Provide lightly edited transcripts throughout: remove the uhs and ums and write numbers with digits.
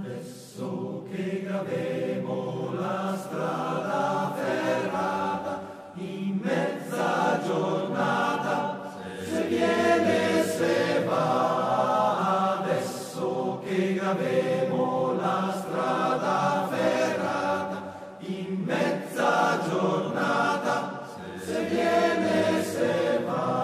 Adesso che gravemo la strada ferrata in mezza giornata, se viene se va. Adesso che gravemo la strada ferrata in mezza giornata, se viene se va.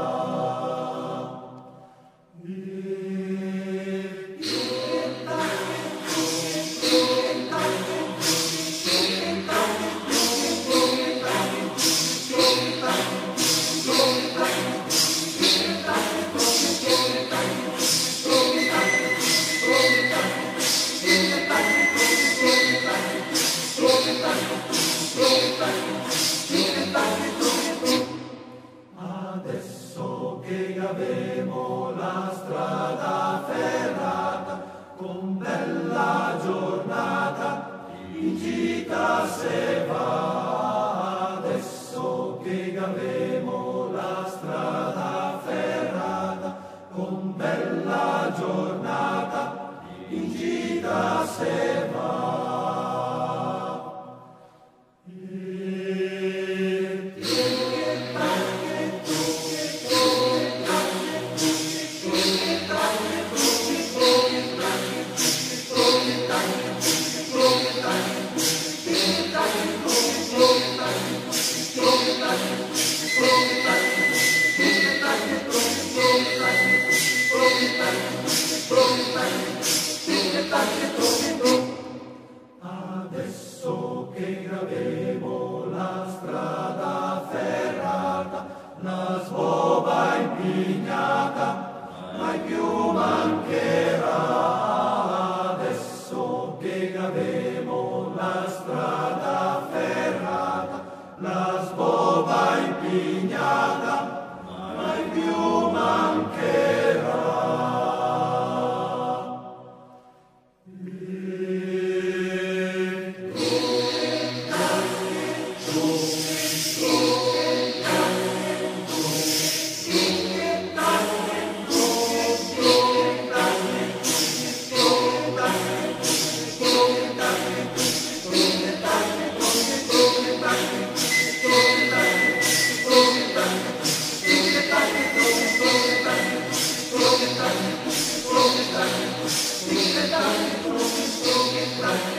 Adesso che gravemo la strada ferrata con bella giornata, in gita se va. Adesso che gravemo la strada ferrata con bella giornata, in gita se va. Adesso che gravemo la strada ferrata, la sbova impignata mai più mancherà. Adesso che gravemo la strada ferrata, la sbova impignata mai più mancherà. Thank you.